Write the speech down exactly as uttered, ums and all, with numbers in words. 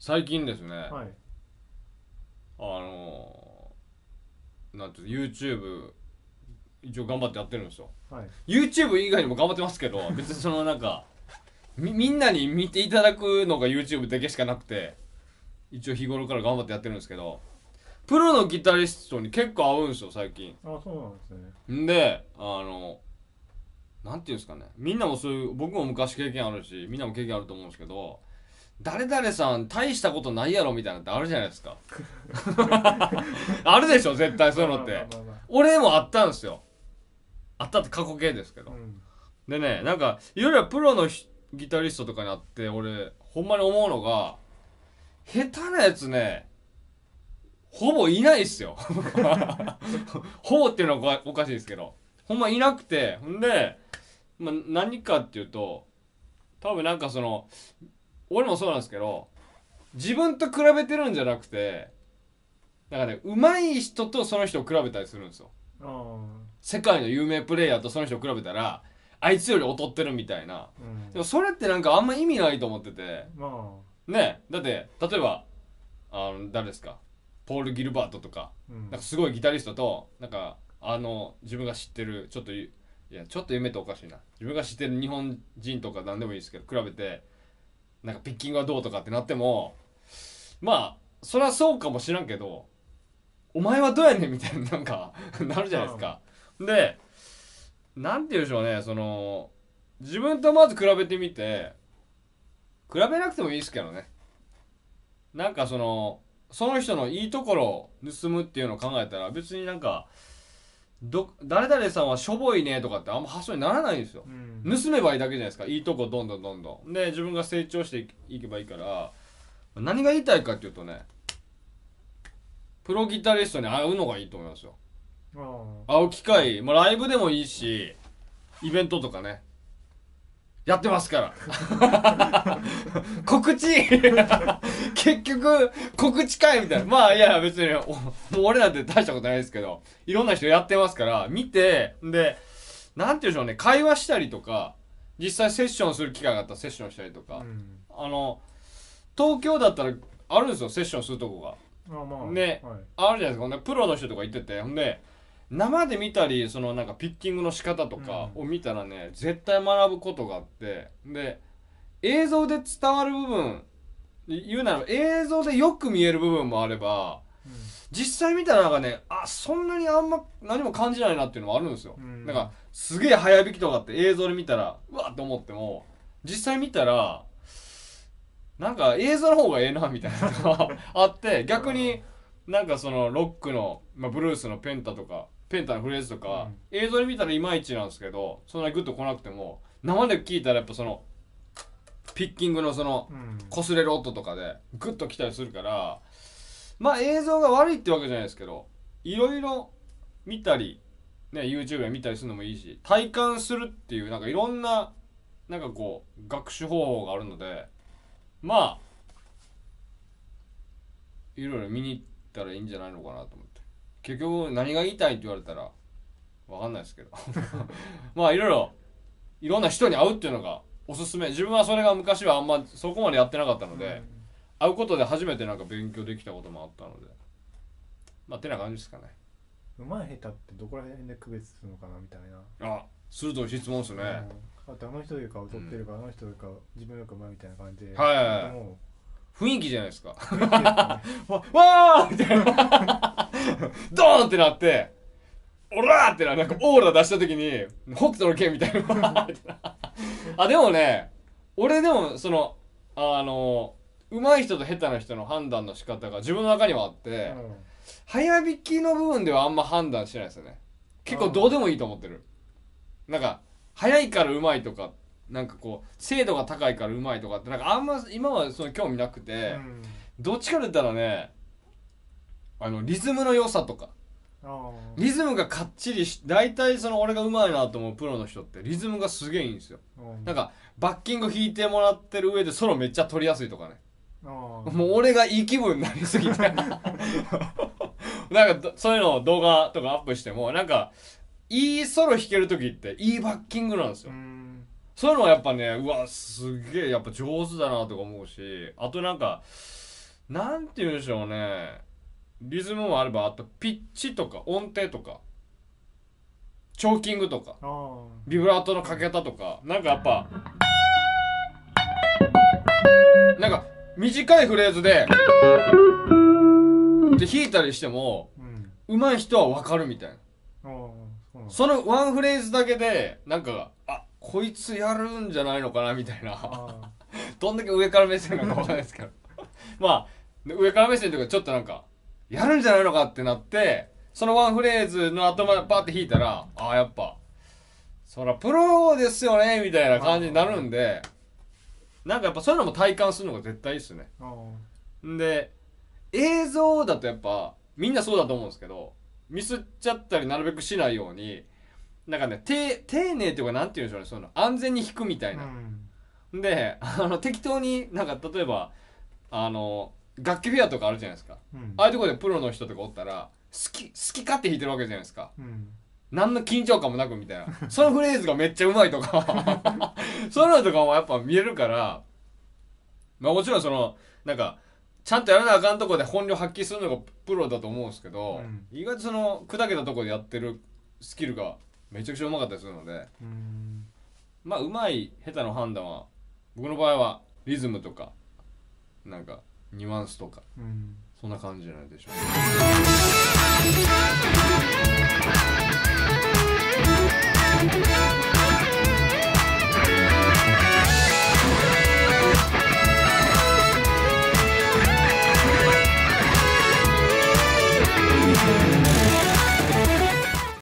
最近ですね、 はい。 あのー、なんていうの YouTube 一応頑張ってやってるんですよ。 はい。 YouTube 以外にも頑張ってますけど、別にそのなんかみみんなに見ていただくのが YouTube だけしかなくて、一応日頃から頑張ってやってるんですけど、プロのギタリストに結構合うんですよ最近。 あ、そうなんですね。 んで、あのなんていうんですかね、みんなもそういう、僕も昔経験あるしみんなも経験あると思うんですけど、誰々さん大したことないやろみたいなのってあるじゃないですか。あるでしょ絶対そういうのって。 まあまあまあまあ。 俺もあったんですよ。あったって過去形ですけど。 うん。 でね、なんかいろいろプロのギタリストとかにあって、俺ほんまに思うのが、下手なやつねほぼいないっすよ。ほぼっていうのはおかしいですけど、ほんまいなくて、ほんで、まあ、何かっていうと、多分なんかその、俺もそうなんですけど、自分と比べてるんじゃなくて、なんかね、上手い人とその人を比べたりするんですよ。 ああ。 世界の有名プレイヤーとその人を比べたら、あいつより劣ってるみたいな。 うん。 でもそれってなんかあんま意味ないと思ってて。 まね、だって、例えば、あの、誰ですか、ポール・ギルバートとか、 あ。うん。 なんかすごいギタリストと、なんか、あの、自分が知ってる、ちょっといや、ちょっと夢っておかしいな。自分が知ってる日本人とか何でもいいですけど、比べて、なんかピッキングはどうとかってなっても、まあ、そりゃそうかもしらんけど、お前はどうやねんみたいな、なんかなるじゃないですか。で、なんて言うんでしょうね、その、自分とまず比べてみて、比べなくてもいいですけどね。なんかその、その人のいいところを盗むっていうのを考えたら、別になんか、ど、誰々さんはしょぼいねとかってあんま発想にならないんですよ。 うん。 盗めばいいだけじゃないですか。いいとこどんどんどんどん。で、自分が成長していけばいいから、何が言いたいかっていうとね、プロギタリストに会うのがいいと思いますよ。 あ会う機会、まあ、ライブでもいいし、イベントとかね、やってますから。告知結局、告知かいみたいな。まあ、いや、別に、もう俺なんて大したことないですけど、いろんな人やってますから、見て、で、なんていうんでしょうね、会話したりとか、実際セッションする機会があったらセッションしたりとあ。うか、 ん。 あの、東京だったらあるんですよ、セッションするとこが。 ああ、まあ。 で、 はい。 あるじゃないですか。ほんでプロの人とか言ってて、ほんで、生で見たり、そのなんかピッキングの仕方とかを見たらね、絶対学ぶことがあって、で、映像で伝わる部分、言うなら映像でよく見える部分もあれば、 う実際見たらなんかね、あ、そんなにあんま何も感じないなっていうのもあるんですよ。 ん。 なんか、すげえ早弾きとかって映像で見たら、うわっと思っても、実際見たら、なんか映像の方がええなみたいなのがあって、逆になんかそのロックの、まあ、ブルースのペンタとかペンタのフレーズとか、 うん。 映像で見たらいまいちなんですけど、そんなにグッと来なくても生で聞いたらやっぱそのピッキングのそのうん。 擦れる音とかでグッと来たりするから、まあ映像が悪いってわけじゃないですけど、いろいろ見たりね、 YouTube で見たりするのもいいし、体感するっていうなんかいろんななんかこう学習方法があるので、まあいろいろ見に行ったらいいんじゃないのかなと思って。結局何が言いたいって言われたらわかんないですけどまあいろいろいろんな人に会うっていうのがおすすめ。自分はそれが昔はあんまそこまでやってなかったので、会うことで初めてなんか勉強できたこともあったので、まあてな感じですかね。 うまい下手ってどこら辺で区別するのかなみたいな。 あ、鋭い質問ですね。 うん。あとあの人よりか劣ってるか、あの人よりか自分よりかうまいみたいな感じで。 はいはいはい、 も雰囲気じゃないですか。 う雰囲気ですかね。 わわーみたいなドーンってなって、オラーってな、なんかオーラ出した時に、北斗の剣みたいな。あ、でもね、俺でも、その、あの、上手い人と下手な人の判断の仕方が自分の中にはあって、早弾きの部分ではあんま判断してないですよね。結構どうでもいいと思ってる。なんか、早いから上手いとか、なんかこう、精度が高いから上手いとかって、なんかあんま今はその興味なくて、 うん。 どっちかと言ったらね、あの、リズムの良さとか、 あリズムがかっちりし、大体その俺が上手いなと思うプロの人ってリズムがすげえいいんですよ。 あ。 なんか、バッキング弾いてもらってる上でソロめっちゃ取りやすいとかね。 あもう俺がいい気分になりすぎてなんかそういうのを動画とかアップしても、なんか、いいソロ弾ける時っていいバッキングなんですうよ。 ん。 そういうのはやっぱね、うわ、すげえやっぱ上手だなとか思うし、あとなんか、 なんて言うんでしょうね、リズムもあれば、あとピッチとか音程とかチョーキングとかあビブラートのかけ方とか、なんかやっぱなんか短いフレーズでで弾いたりしてもあ、うん上手い人は分かるみたいな。 ああ、そうなんだ。 そのワンフレーズだけでなんか、あ、こいつやるんじゃないのかなみたいな。 あどんだけ上から目線なのか分かんないですけどまあ上から目線というかちょっとなんかやるんじゃないのかってなって、そのワンフレーズの後までパーって弾いたら、ああやっぱそらプロですよねみたいな感じになるんで、なんかやっぱそういうのも体感するのが絶対いいっすね。 あ、あんで映像だとやっぱみんなそうだと思うんですけど、ミスっちゃったりなるべくしないように、なんかね、丁丁寧っていうかなんて言うんでしょうね、その安全に弾くみたいな。 うん、 で、あの適当になんか例えばあの楽器フェアとかあるじゃないですか。 うん、 ああいうところでプロの人とかおったら好き好き勝手弾いてるわけじゃないですか。 うん、 何の緊張感もなくみたいな。そのフレーズがめっちゃうまいとかそういうのとかもやっぱ見えるから、まあもちろんそのなんかちゃんとやらなあかんとこで本領発揮するのがプロだと思うんですけど、 うん、 意外とその砕けたとこでやってるスキルがめちゃくちゃうまかったりするので、 うん、 まあうまい下手の判断は僕の場合はリズムとかなんかニュアンスとかうん。 そんな感じじゃないでしょうか。